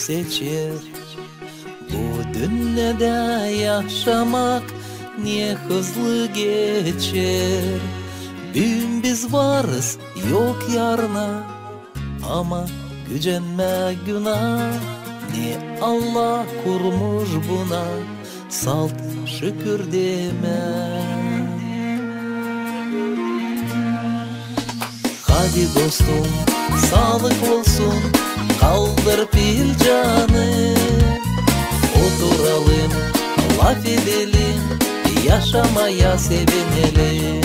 seçer. Bu dünyada yaşamak ne hızlı geçer. Bugün biz varız, yok yarına, ama gücenme günah. Ne Allah kurmuş buna, salt şükür deme. Hadi dostum, sağlık olsun, kaldır filcanı. Oturalım, laf edelim, yaşamaya sevinelim.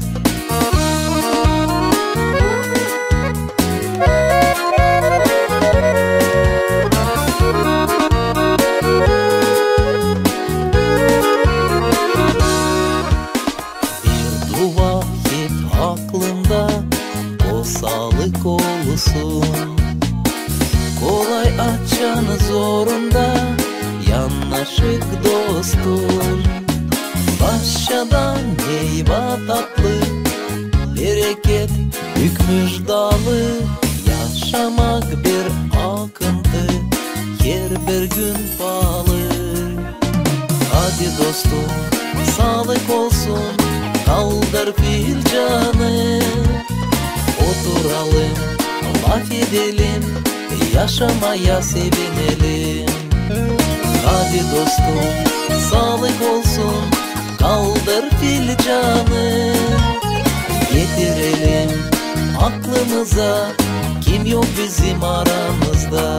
Bir dua hep aklımda, o sağlık olsun. Kolay açanı zorunda, yanaşık dostum. Başadan meyve tatlı, bereket bükmüş dalı. Yaşamak bir akıntı, her bir gün pahalı. Hadi dostum, sağlık olsun, kaldır filcanı. Oturalım, laf edelim, yaşamaya sevinelim. Hadi dostum, sağlık olsun, kaldır filcanı. Getirelim aklımıza, kim yok bizim aramızda.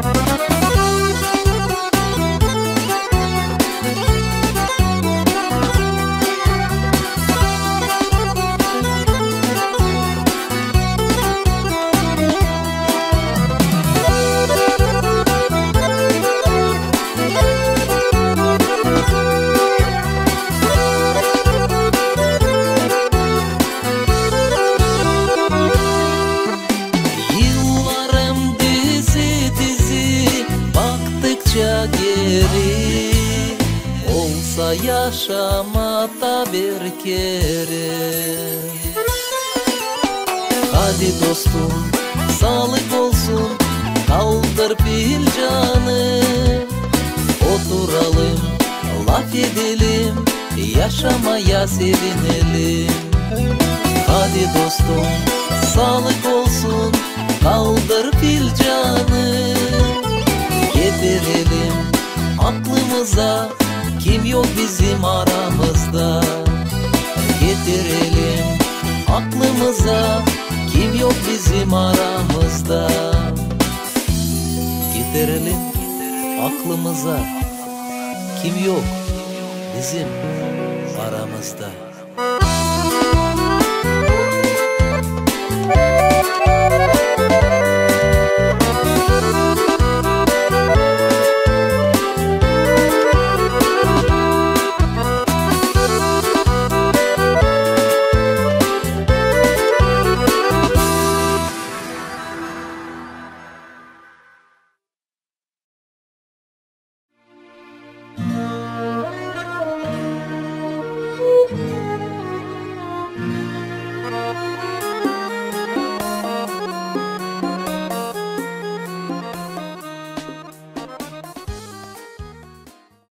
Geri olsa yaşamada bir kere. Hadi dostum, sağlık olsun, kaldır filcanı. Oturalım, laf edelim, yaşamaya sevinelim. Hadi dostum, sağlık olsun, kaldır filcanı. Getirelim aklımıza, kim yok bizim aramızda. Getirelim aklımıza, kim yok bizim aramızda. Getirelim aklımıza, kim yok bizim aramızda.